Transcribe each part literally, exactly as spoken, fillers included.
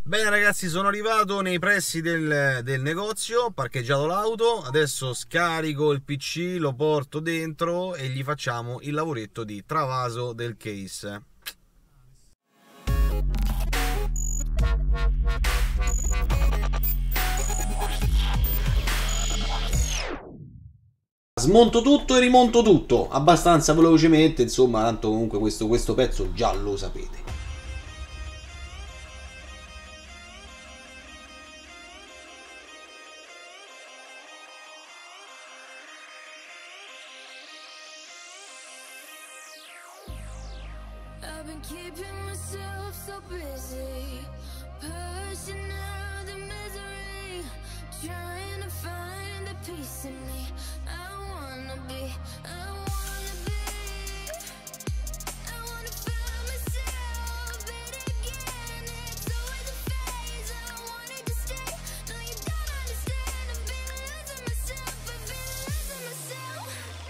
Bene ragazzi, sono arrivato nei pressi del, del negozio, ho parcheggiato l'auto, adesso scarico il P C, lo porto dentro e gli facciamo il lavoretto di travaso del case. Smonto tutto e rimonto tutto, abbastanza velocemente, insomma, tanto comunque questo, questo pezzo già lo sapete. I've been keeping myself so busy, pushing out the misery, trying to find a piece in me. I wanna be, I wanna be, I wanna find myself, but again, it's always a phase. I wanted to stay, no you don't understand. I've been losing myself, I've been losing myself.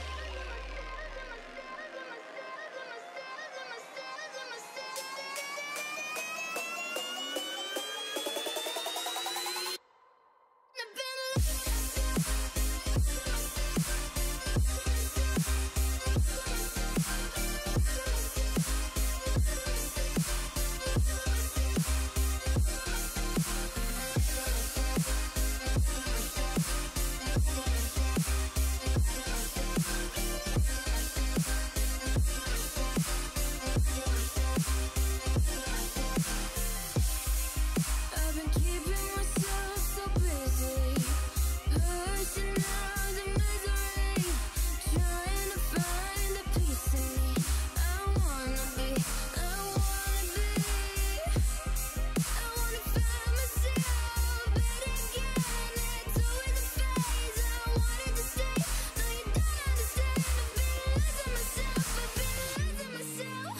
I've been keeping myself so busy, pushing out the misery, trying to find a piece in me. I wanna be, I wanna be, I wanna find myself, but again, it's always a phase. I wanted to stay, no you don't understand. I've been losing myself, I've been losing myself.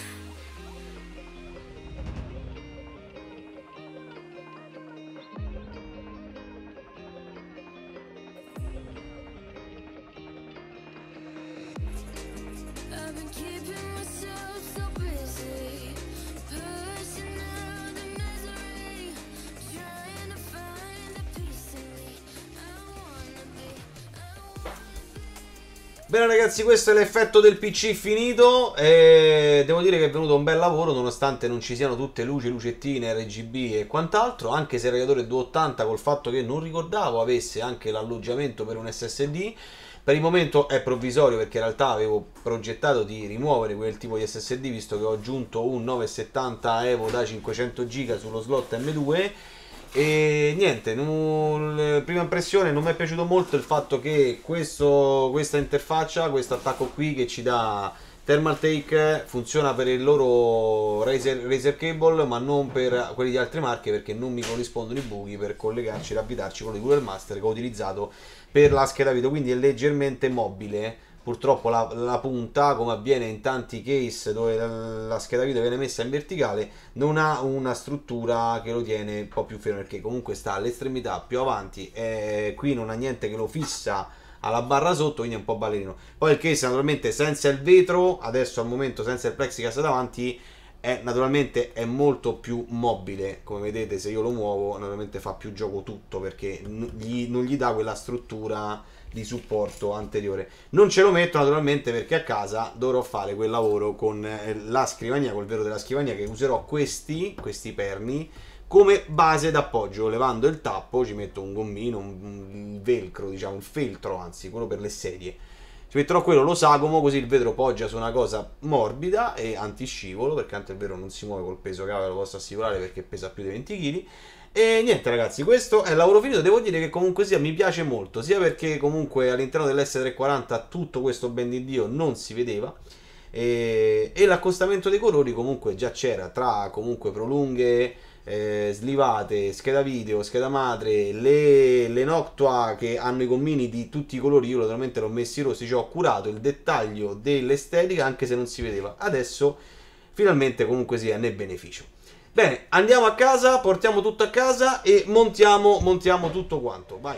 I've been keeping myself so busy, pushing out the misery, trying to find a piece in me. I wanna be, I wanna be. Bene ragazzi, questo è l'effetto del P C finito e devo dire che è venuto un bel lavoro nonostante non ci siano tutte luci, lucettine, R G B e quant'altro, anche se il radiatore duecentottanta col fatto che non ricordavo avesse anche l'alloggiamento per un S S D. Per il momento è provvisorio perché in realtà avevo progettato di rimuovere quel tipo di S S D visto che ho aggiunto un novecentosettanta Evo da cinquecento giga sullo slot M due. E niente, non, prima impressione non mi è piaciuto molto il fatto che questo, questa interfaccia, questo attacco qui che ci dà Thermaltake funziona per il loro Razer, Razer Cable ma non per quelli di altre marche perché non mi corrispondono i buchi per collegarci e avvitarci con il Cooler Master che ho utilizzato per la scheda video, quindi è leggermente mobile. Purtroppo la, la punta, come avviene in tanti case dove la, la scheda video viene messa in verticale, non ha una struttura che lo tiene un po' più fermo perché comunque sta all'estremità più avanti e qui non ha niente che lo fissa alla barra sotto, quindi è un po' ballerino. Poi il case naturalmente senza il vetro, adesso al momento senza il plexiglass davanti, è naturalmente è molto più mobile, come vedete se io lo muovo naturalmente fa più gioco tutto perché gli, non gli dà quella struttura di supporto anteriore. Non ce lo metto naturalmente perché a casa dovrò fare quel lavoro con la scrivania, col vero della scrivania, che userò questi, questi perni come base d'appoggio. Levando il tappo ci metto un gommino, un, un velcro, diciamo un feltro, anzi quello per le sedie. Ci metterò quello, lo sagomo, così il vetro poggia su una cosa morbida e antiscivolo, perché tanto il vetro non si muove col peso che ha, ve lo posso assicurare perché pesa più di venti chili. E niente ragazzi, questo è il lavoro finito. Devo dire che comunque sia mi piace molto, sia perché comunque all'interno dell'S trecentoquaranta tutto questo ben di Dio non si vedeva e, e l'accostamento dei colori comunque già c'era, tra comunque prolunghe, eh, slivate, scheda video, scheda madre, le, le Noctua che hanno i gommini di tutti i colori. Io naturalmente l'ho messi rossi, cioè ho curato il dettaglio dell'estetica anche se non si vedeva. Adesso finalmente comunque sia ne beneficio. Bene, andiamo a casa, portiamo tutto a casa e montiamo, montiamo tutto quanto, vai.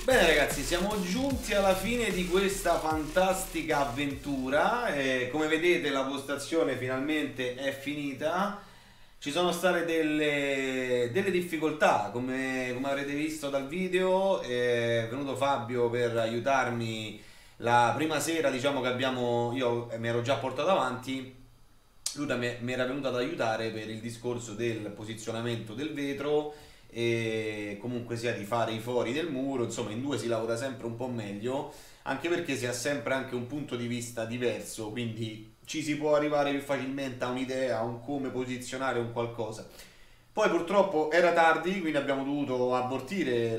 Bene ragazzi, siamo giunti alla fine di questa fantastica avventura. Eh, come vedete la postazione finalmente è finita. Ci sono state delle, delle difficoltà, come, come avrete visto dal video. È venuto Fabio per aiutarmi la prima sera, diciamo che abbiamo, io mi ero già portato avanti, lui da me- mi era venuto ad aiutare per il discorso del posizionamento del vetro e comunque sia di fare i fori del muro. Insomma, in due si lavora sempre un po' meglio, anche perché si ha sempre anche un punto di vista diverso, quindi ci si può arrivare più facilmente a un'idea, a un come posizionare un qualcosa. Poi purtroppo era tardi, quindi abbiamo dovuto abortire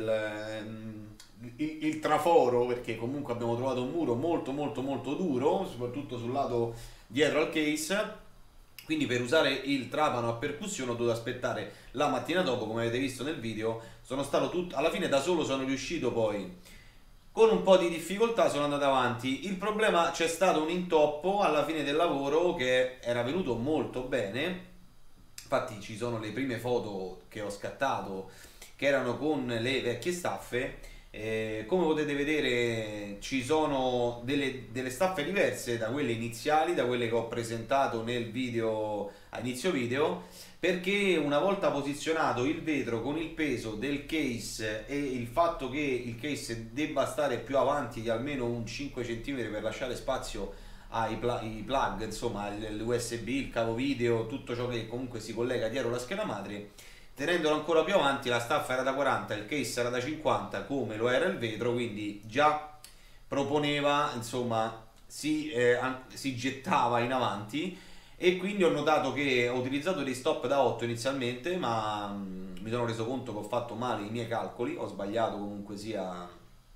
il, il, il traforo, perché comunque abbiamo trovato un muro molto molto molto duro, soprattutto sul lato dietro al case. Quindi per usare il trapano a percussione ho dovuto aspettare la mattina dopo, come avete visto nel video. Sono stato tutto, alla fine da solo sono riuscito, poi con un po' di difficoltà sono andato avanti. Il problema, c'è stato un intoppo alla fine del lavoro che era venuto molto bene. Infatti ci sono le prime foto che ho scattato che erano con le vecchie staffe. Eh, come potete vedere ci sono delle, delle staffe diverse da quelle iniziali, da quelle che ho presentato nel video, a inizio video, perché una volta posizionato il vetro con il peso del case e il fatto che il case debba stare più avanti di almeno un cinque centimetri per lasciare spazio ai pl- i plug, insomma l'U S B, il cavo video, tutto ciò che comunque si collega dietro la scheda madre, tenendolo ancora più avanti, la staffa era da quaranta, il case era da cinquanta come lo era il vetro, quindi già proponeva, insomma, si, eh, an- si gettava in avanti. E quindi ho notato che ho utilizzato dei stop da otto inizialmente, ma mm, mi sono reso conto che ho fatto male i miei calcoli, ho sbagliato comunque sia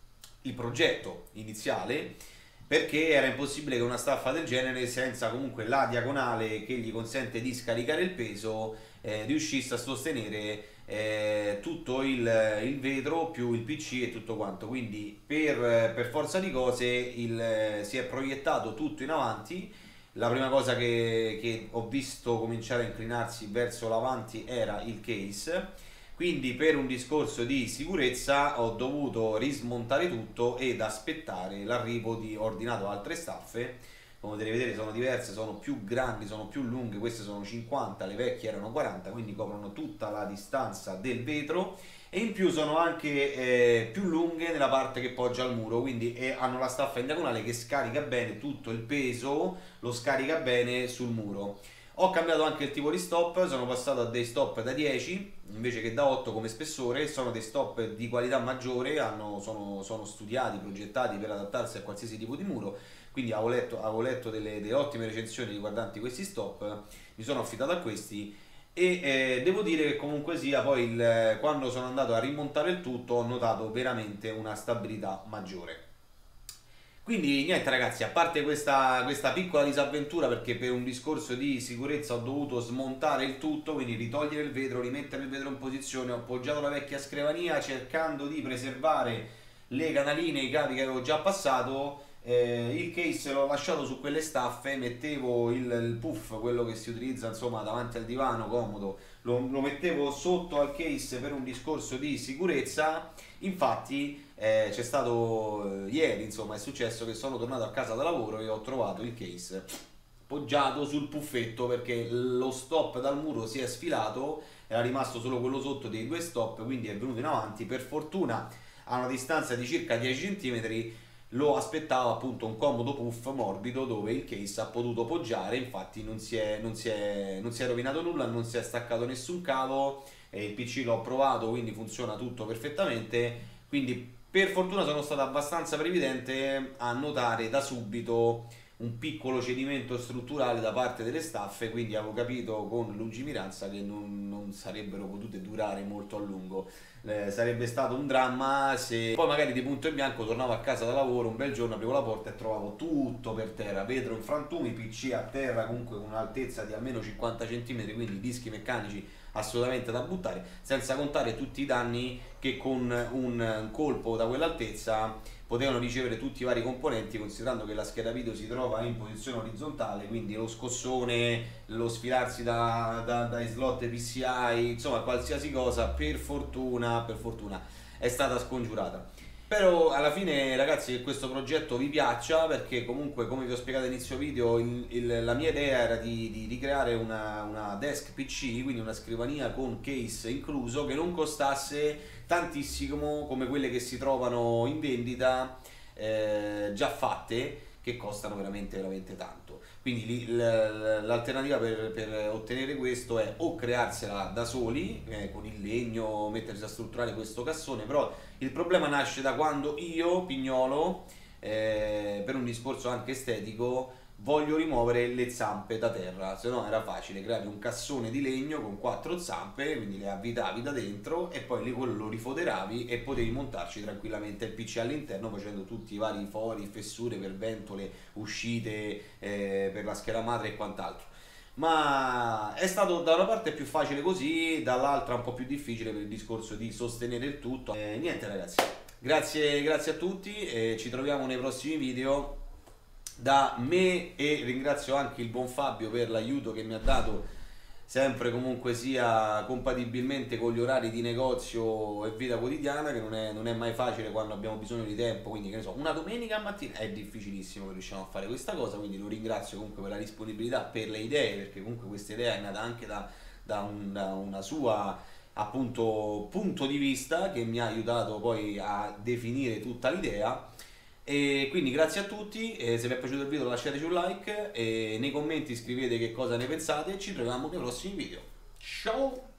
il progetto iniziale, perché era impossibile che una staffa del genere, senza comunque la diagonale che gli consente di scaricare il peso, eh, riuscisse a sostenere eh, tutto il, il vetro più il P C e tutto quanto. Quindi per, per forza di cose il, si è proiettato tutto in avanti. La prima cosa che, che ho visto cominciare a inclinarsi verso l'avanti era il case. Quindi per un discorso di sicurezza ho dovuto rismontare tutto ed aspettare l'arrivo di, ho ordinato altre staffe, come potete vedere sono diverse, sono più grandi, sono più lunghe, queste sono cinquanta, le vecchie erano quaranta, quindi coprono tutta la distanza del vetro e in più sono anche eh, più lunghe nella parte che poggia al muro, quindi eh, hanno la staffa in diagonale che scarica bene tutto il peso, lo scarica bene sul muro. Ho cambiato anche il tipo di stop, sono passato a dei stop da dieci invece che da otto come spessore, sono dei stop di qualità maggiore, hanno, sono, sono studiati, progettati per adattarsi a qualsiasi tipo di muro, quindi avevo letto, avevo letto delle, delle ottime recensioni riguardanti questi stop, mi sono affidato a questi e eh, devo dire che comunque sia poi il, quando sono andato a rimontare il tutto ho notato veramente una stabilità maggiore. Quindi niente ragazzi, a parte questa, questa piccola disavventura, perché per un discorso di sicurezza ho dovuto smontare il tutto, quindi ritogliere il vetro, rimettere il vetro in posizione, ho appoggiato la vecchia scrivania cercando di preservare le canaline, i cavi che avevo già passato, eh, il case l'ho lasciato su quelle staffe, mettevo il, il puff, quello che si utilizza insomma davanti al divano, comodo, lo, lo mettevo sotto al case per un discorso di sicurezza. Infatti eh, c'è stato eh, ieri, insomma, è successo che sono tornato a casa da lavoro e ho trovato il case poggiato sul puffetto perché lo stop dal muro si è sfilato, era rimasto solo quello sotto dei due stop, quindi è venuto in avanti. Per fortuna a una distanza di circa dieci centimetri lo aspettava appunto un comodo puff morbido dove il case ha potuto poggiare, infatti non si è, non si è, non si è rovinato nulla, non si è staccato nessun cavo, e il P C l'ho provato, quindi funziona tutto perfettamente. Quindi per fortuna sono stato abbastanza previdente a notare da subito un piccolo cedimento strutturale da parte delle staffe, quindi avevo capito con lungimiranza che non, non sarebbero potute durare molto a lungo. Eh, sarebbe stato un dramma se poi magari di punto in bianco tornavo a casa da lavoro un bel giorno, aprivo la porta e trovavo tutto per terra, vetro in frantumi, P C a terra comunque con un'altezza di almeno cinquanta centimetri, quindi dischi meccanici assolutamente da buttare, senza contare tutti i danni che con un colpo da quell'altezza potevano ricevere tutti i vari componenti, considerando che la scheda video si trova in posizione orizzontale, quindi lo scossone, lo sfilarsi da, da, dai slot P C I, insomma qualsiasi cosa per fortuna, per fortuna è stata scongiurata. Spero alla fine ragazzi che questo progetto vi piaccia, perché comunque come vi ho spiegato all'inizio video il- il- la mia idea era di, di ricreare una, una desk P C, quindi una scrivania con case incluso, che non costasse tantissimo come quelle che si trovano in vendita eh, già fatte, che costano veramente veramente tanto. Quindi lì l- l'alternativa per, per ottenere questo è o crearsela da soli eh, con il legno, mettersi a strutturare questo cassone, però il problema nasce da quando io, Pignolo, eh, per un discorso anche estetico, voglio rimuovere le zampe da terra, se no era facile creare un cassone di legno con quattro zampe, quindi le avvitavi da dentro e poi lì quello lo rifoderavi e potevi montarci tranquillamente il P C all'interno facendo tutti i vari fori, fessure per ventole, uscite eh, per la scheda madre e quant'altro. Ma è stato da una parte più facile così, dall'altra un po' più difficile per il discorso di sostenere il tutto. E niente ragazzi, grazie, grazie a tutti e ci troviamo nei prossimi video. Da me, e ringrazio anche il buon Fabio per l'aiuto che mi ha dato sempre comunque sia compatibilmente con gli orari di negozio e vita quotidiana, che non è, non è mai facile quando abbiamo bisogno di tempo, quindi che ne so, una domenica mattina è difficilissimo che riusciamo a fare questa cosa, quindi lo ringrazio comunque per la disponibilità, per le idee, perché comunque questa idea è nata anche da, da un- da una sua appunto punto di vista che mi ha aiutato poi a definire tutta l'idea. E quindi grazie a tutti, e se vi è piaciuto il video lasciateci un like e nei commenti scrivete che cosa ne pensate e ci troviamo nei prossimi video. Ciao!